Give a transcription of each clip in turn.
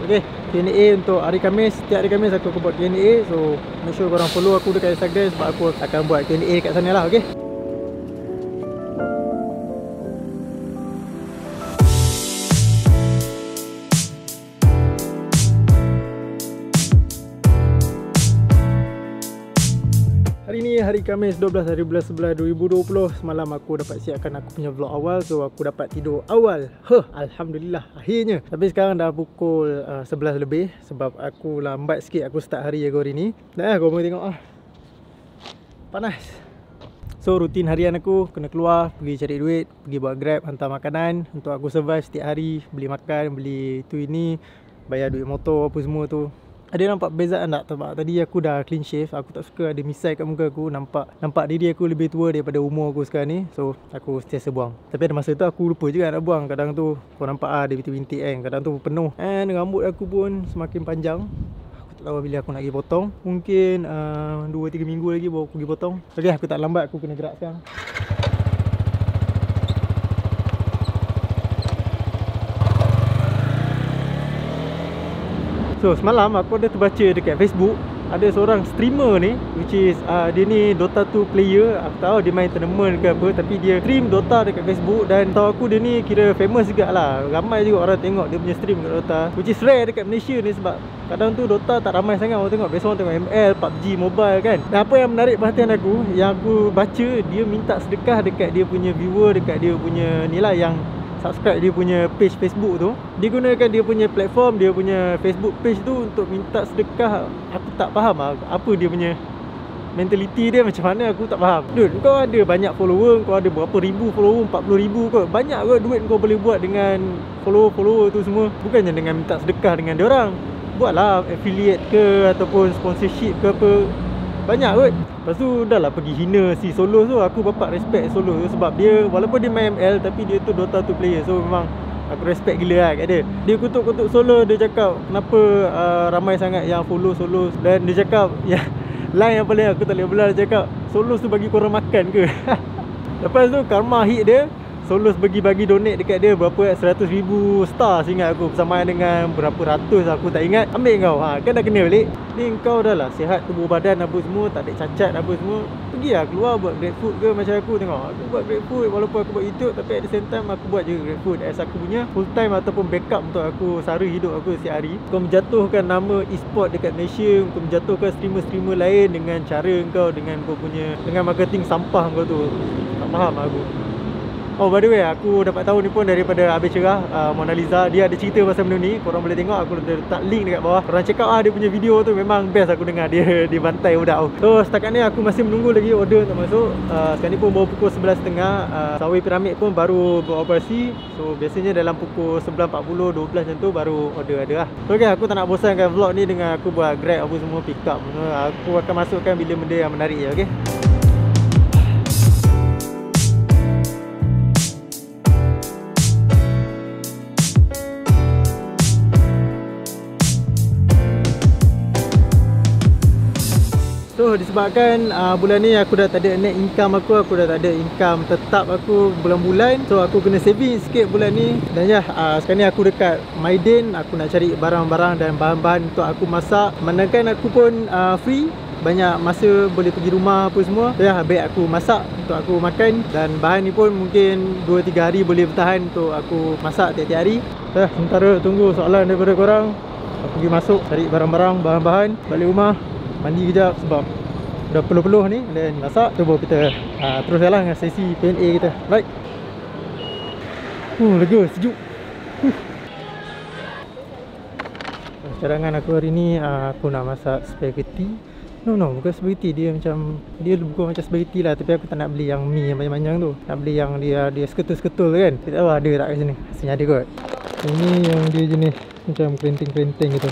Okay, Q&A untuk hari Khamis. Setiap hari Khamis aku buat Q&A. So make sure korang follow aku dekat Instagram sebab aku akan buat Q&A kat sana lah. Okay. Hari ni hari Khamis 12 hari bulan 11 2020. Semalam aku dapat siapkan aku punya vlog awal. So aku dapat tidur awal. Alhamdulillah akhirnya. Tapi sekarang dah pukul 11 lebih. Sebab aku lambat sikit aku start hari aku hari ni. Dah kau boleh tengok panas. So rutin harian aku kena keluar, pergi cari duit, pergi buat Grab, hantar makanan untuk aku survive setiap hari. Beli makan, beli tu ini, bayar duit motor apa semua tu. Ada nampak perbezaan tak? Sebab tadi aku dah clean shave. Aku tak suka ada misai kat muka aku. Nampak diri aku lebih tua daripada umur aku sekarang ni. So aku sentiasa buang. Tapi ada masa tu aku lupa juga nak buang. Kadang tu kau nampak dia bintik-bintik kan. Kadang tu penuh. And rambut aku pun semakin panjang. Aku tak tahu bila aku nak pergi potong. Mungkin 2-3 minggu lagi baru aku pergi potong. Okay, aku tak lambat. Aku kena gerak sekarang. So semalam aku ada terbaca dekat Facebook, ada seorang streamer ni, which is dia ni Dota 2 player. Aku tahu dia main tournament ke apa, tapi dia stream Dota dekat Facebook. Dan tahu aku dia ni kira famous juga lah. Ramai juga orang tengok dia punya stream dekat Dota, which is rare dekat Malaysia ni. Sebab kadang tu Dota tak ramai sangat orang tengok. Biasa orang tengok ML, PUBG Mobile kan. Dan apa yang menarik perhatian aku, yang aku baca, dia minta sedekah dekat dia punya viewer, dekat dia punya ni lah, yang subscribe dia punya page Facebook tu. Dia gunakan dia punya platform, dia punya Facebook page tu untuk minta sedekah. Aku tak faham apa dia punya mentality dia macam mana, aku tak faham. Dude, kau ada banyak follower, kau ada berapa ribu follower, 40,000 kot. Banyak kot duit kau boleh buat dengan follower tu semua. Bukannya dengan minta sedekah dengan dia orang. Buatlah affiliate ke ataupun sponsorship ke apa. Banyak kot. Lepas tu dah lah pergi hina si Solos tu. Aku bapak respect Solos tu sebab dia, walaupun dia main ML, tapi dia tu Dota 2 player. So memang aku respect gila lah kat dia. Dia kutuk-kutuk Solos. Dia cakap kenapa ramai sangat yang follow Solos. Dan dia cakap line yang paling aku tak boleh belah. Dia cakap Solos tu bagi korang makan ke. Lepas tu karma hit dia. Solos bagi donate dekat dia berapa, 100,000 star seingat aku. Sama dengan berapa ratus aku tak ingat. Ambil kau, kan dah kena balik. Ni kau dah lah sihat tubuh badan apa semua, tak ada cacat apa semua. Pergilah keluar buat GrabFood ke macam aku. Tengok aku buat GrabFood, walaupun aku buat YouTube, tapi at the same time aku buat je GrabFood as aku punya full time ataupun backup untuk aku sara hidup aku setiap hari. Kau menjatuhkan nama e-sport dekat Malaysia, kau menjatuhkan streamer-streamer lain dengan cara kau, dengan kau punya, dengan marketing sampah kau tu. Tak faham aku. Oh, by the way, aku dapat tahu ni pun daripada Habis Cerah, Mona Lisa. Dia ada cerita pasal benda ni. Korang boleh tengok, aku letak link dekat bawah. Korang check out dia punya video tu. Memang best aku dengar dia bantai budak tu. So setakat ni aku masih menunggu lagi order untuk masuk. Sekarang ni pun baru pukul 11.30. Subway Pyramid pun baru beroperasi. So biasanya dalam pukul 11.40, 12 macam tu baru order ada lah. So okay, aku tak nak bosankan vlog ni dengan aku buat Grab apa semua, pick up. Aku akan masukkan bila benda yang menarik je, okay? So disebabkan bulan ni aku dah tak ada net income aku dah tak ada income tetap aku bulan-bulan. So aku kena saving sikit bulan ni. Dan sekarang ni aku dekat Maiden. Aku nak cari barang-barang dan bahan-bahan untuk aku masak. Manakala aku pun free, banyak masa boleh pergi rumah apa semua. So baik aku masak untuk aku makan. Dan bahan ni pun mungkin 2-3 hari boleh bertahan untuk aku masak tiap-tiap hari. Sementara tunggu soalan daripada korang, aku pergi masuk cari barang-barang, bahan-bahan, balik rumah, mandi kejap sebab dah peluh-peluh ni, dan masak tu baru kita terus jalan dengan sesi Q&A kita. Right. Lega, sejuk. Cadangan aku hari ni, aku nak masak spaghetti. No, bukan spaghetti. Dia bukan macam spaghetti lah. Tapi aku tak nak beli yang mie yang panjang-panjang tu. Nak beli yang dia seketul-seketul kan. Tak tahu ada tak kat sini. Rasanya ada kot. Ini yang dia jenis macam kerinting-kerinting gitu.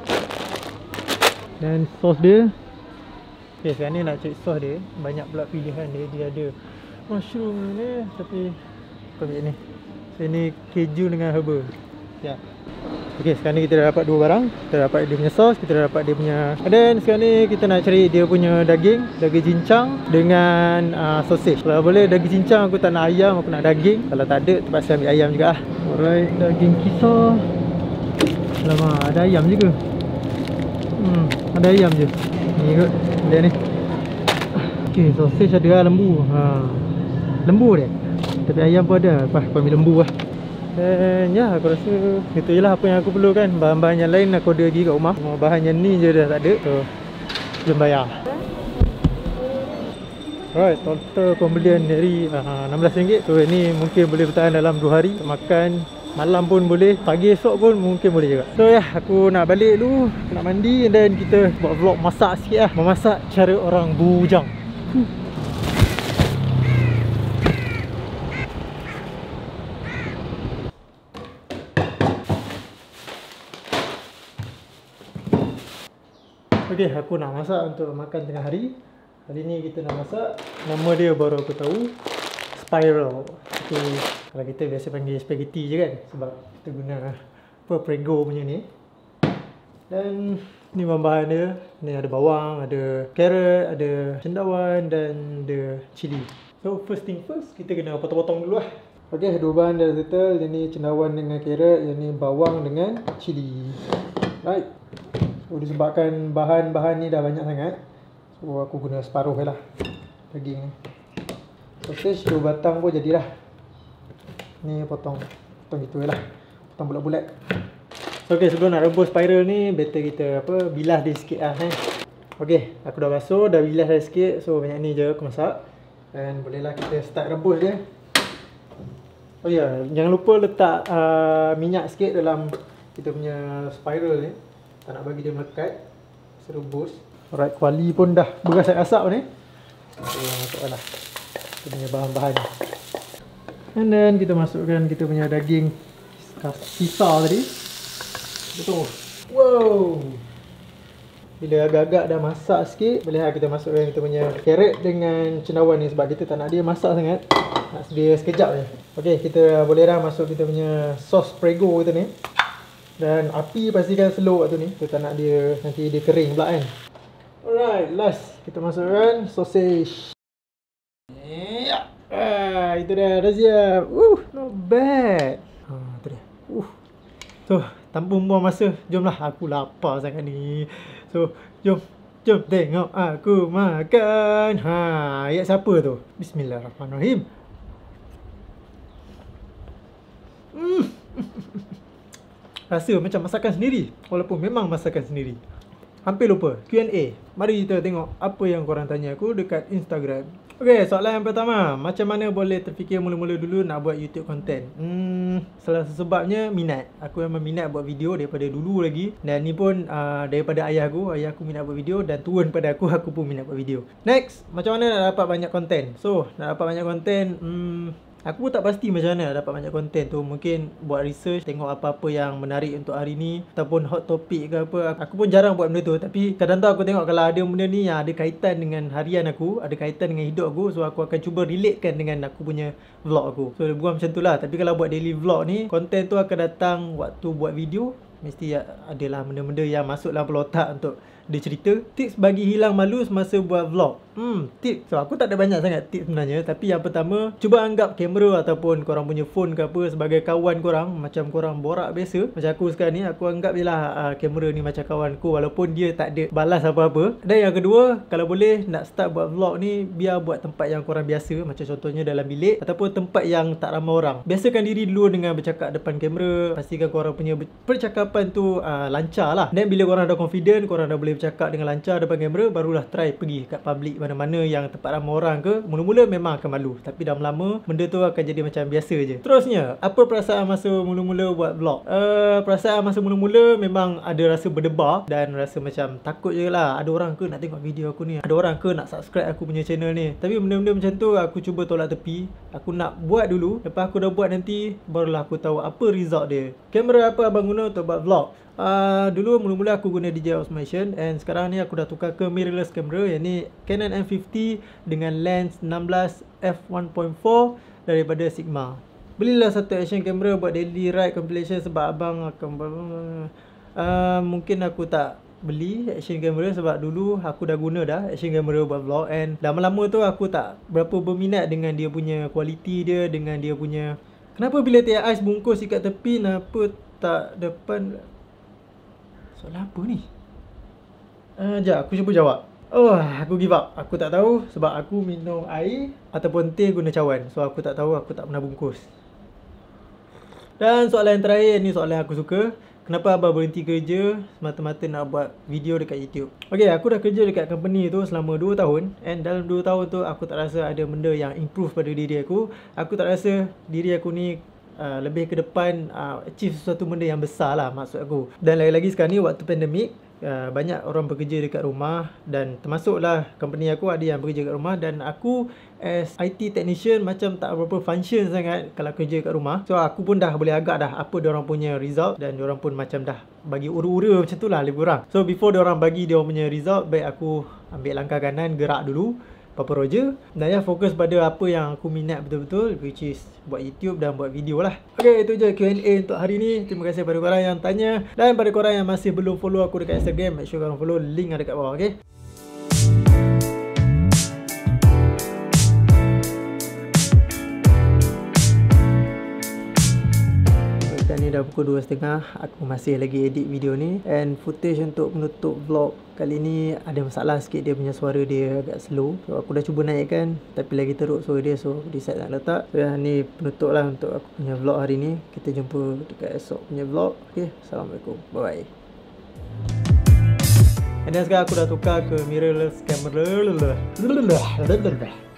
Dan sos dia, okay, sekarang ni nak cari sos dia. Banyak pula pilihan dia. Dia ada mushroom ni, tapi aku ambil ni. So ni keju dengan herba. Ya. Okay, sekarang ni kita dah dapat dua barang. Kita dah dapat dia punya sos, kita dah dapat dia punya. Dan sekarang ni kita nak cari dia punya daging cincang dengan sausage. Kalau boleh daging cincang, aku tak nak ayam, aku nak daging. Kalau tak ada, terpaksa ambil ayam juga lah. Alright, daging kisar. Alamak, ada ayam juga. Ada ayam je. Ni kot, lihat ni. Okay, sausage ada lah, lembu. Lembu dia. Tapi ayam pun ada. Aku ambil lembu lah. Dan ya, aku rasa itu je lah apa yang aku perlukan. Bahan-bahan yang lain aku ada lagi kat rumah. Cuma bahan yang ni je dah tak ada. So, jom bayar. Alright, total pembelian dari RM16. So ni mungkin boleh bertahan dalam 2 hari. Makan malam pun boleh, pagi esok pun mungkin boleh juga. So ya, aku nak balik dulu, nak mandi, dan kita buat vlog masak sikit lah. Memasak cara orang bujang. Okay, aku nak masak untuk makan tengah hari. Kali ni kita nak masak, nama dia baru aku tahu, spiral. Itu kalau kita biasa panggil spaghetti je kan, sebab kita guna Prego punya ni. Dan ni bahan-bahan dia. Ni ada bawang, ada carrot, ada cendawan dan ada cili. So first thing first, kita kena potong-potong dulu lah. Okay, dua bahan dah settle. Yang ni cendawan dengan carrot, yang ni bawang dengan cili. Right. So disebabkan bahan-bahan ni dah banyak sangat, so aku guna separuh je lah daging ni. Sausage 2 batang pun jadilah. Ni potong gitu je lah, potong bulat-bulat. So okay, sebelum nak rebus spiral ni, better kita bilas dia sikit lah Okay, aku dah basuh, dah bilas dah sikit. So banyak ni je aku masak. Dan bolehlah kita start rebus dia. Oh ya, jangan lupa letak minyak sikit dalam kita punya spiral ni. Tak nak bagi dia melekat. Rebus. Alright, kuali pun dah berasap-asap ni. So masukkanlah kita punya bahan-bahan. And then kita masukkan kita punya daging sisa tadi. Betul. Wow. Bila agak-agak dah masak sikit, boleh kita masukkan kita punya carrot dengan cendawan ni, sebab kita tak nak dia masak sangat. Nak sedia sekejap je. Okay, kita boleh dah masuk kita punya sos Prego kita ni. Dan api pastikan slow waktu ni. Kita tak nak dia nanti dia kering pula kan. Alright, last kita masukkan sausage. Itu dah siap. Not bad. Itu dia. So, tanpa membuang masa, jomlah, aku lapar sangat ni. So, jom tengok aku makan. Ayat siapa tu? Bismillahirrahmanirrahim. Rasa macam masakan sendiri, walaupun memang masakan sendiri. Hampir lupa, Q&A. Mari kita tengok apa yang korang tanya aku dekat Instagram. Okay, soalan yang pertama, macam mana boleh terfikir mula-mula dulu nak buat YouTube content? Salah satu sebabnya minat. Aku memang minat buat video daripada dulu lagi. Dan ni pun daripada ayah aku minat buat video, dan turun pada aku pun minat buat video. Next, macam mana nak dapat banyak konten? So, nak dapat banyak konten, aku pun tak pasti macam mana dapat banyak konten tu. Mungkin buat research, tengok apa-apa yang menarik untuk hari ni, ataupun hot topic ke apa. Aku pun jarang buat benda tu. Tapi kadang tu aku tengok kalau ada benda ni yang ada kaitan dengan harian aku, ada kaitan dengan hidup aku, so aku akan cuba relatekan dengan aku punya vlog aku. So lebih kurang macam tu lah. Tapi kalau buat daily vlog ni, konten tu akan datang waktu buat video. Mesti adalah benda-benda yang masuk dalam kepala otak untuk dia cerita. Tips bagi hilang malu semasa buat vlog. Tips. So aku tak ada banyak sangat tips sebenarnya. Tapi yang pertama, cuba anggap kamera ataupun korang punya phone ke apa sebagai kawan korang. Macam korang borak biasa. Macam aku sekarang ni, aku anggap je lah kamera ni macam kawanku, walaupun dia tak ada balas apa-apa. Dan yang kedua, kalau boleh nak start buat vlog ni, biar buat tempat yang korang biasa. Macam contohnya dalam bilik, ataupun tempat yang tak ramai orang. Biasakan diri dulu dengan bercakap depan kamera. Pastikan korang punya percakapan tu lancar lah. Dan bila korang dah confident, korang dah boleh bercakap dengan lancar depan kamera, barulah try pergi kat public mana-mana yang tempat ramai orang ke. Mula-mula memang akan malu, tapi dah lama benda tu akan jadi macam biasa je. Terusnya, apa perasaan masa mula-mula buat vlog? Perasaan masa mula-mula memang ada rasa berdebar dan rasa macam takut je lah. Ada orang ke nak tengok video aku ni? Ada orang ke nak subscribe aku punya channel ni? Tapi benda-benda macam tu aku cuba tolak tepi. Aku nak buat dulu. Lepas aku dah buat nanti, barulah aku tahu apa result dia. Kamera apa abang guna untuk buat vlog? Dulu mula-mula aku guna DJI Osmo Action, and sekarang ni aku dah tukar ke mirrorless camera, yang ni Canon M50 dengan lens 16 f1.4 daripada Sigma. Belilah satu action camera buat daily ride compilation sebab abang akan mungkin aku tak beli action camera sebab dulu aku dah guna dah action camera buat vlog, and lama-lama tu aku tak berapa berminat dengan dia punya kualiti dia, dengan dia punya kenapa bila tiap ais bungkus ikat tepi, kenapa tak depan. Soalan apa ni? Sekejap, aku cuba jawab. Oh, aku give up. Aku tak tahu sebab aku minum air ataupun teh guna cawan. So, aku tak tahu, aku tak pernah bungkus. Dan soalan yang terakhir, ni soalan yang aku suka. Kenapa abang berhenti kerja semata-mata nak buat video dekat YouTube? Okay, aku dah kerja dekat company tu selama 2 tahun. And dalam 2 tahun tu, aku tak rasa ada benda yang improve pada diri aku. Aku tak rasa diri aku ni lebih ke depan achieve sesuatu benda yang besar lah maksud aku. Dan lagi-lagi sekarang ni waktu pandemik, banyak orang bekerja dekat rumah. Dan termasuklah company aku ada yang bekerja kat rumah. Dan aku as IT technician macam tak berapa function sangat kalau kerja kat rumah. So aku pun dah boleh agak dah apa diorang punya result. Dan diorang pun macam dah bagi ura-ura macam tu lah lebih kurang. So before diorang bagi diorang punya result, baik aku ambil langkah kanan, gerak dulu apa-apa roja. Dan ya, fokus pada apa yang aku minat betul-betul, which is buat YouTube dan buat video lah. Okay, itu je Q&A untuk hari ni. Terima kasih pada korang yang tanya. Dan pada korang yang masih belum follow aku dekat Instagram, make sure korang follow, link ada kat bawah, okay? Sekarang ni dah pukul 2.30. Aku masih lagi edit video ni. And footage untuk penutup vlog kali ni ada masalah sikit. Dia punya suara dia agak slow. So aku dah cuba naikkan tapi lagi teruk suara dia. So aku decide nak letak. So ni penutup lah untuk aku punya vlog hari ni. Kita jumpa dekat esok punya vlog. Okay, Assalamualaikum, bye bye. And then sekarang aku dah tukar ke mirrorless camera.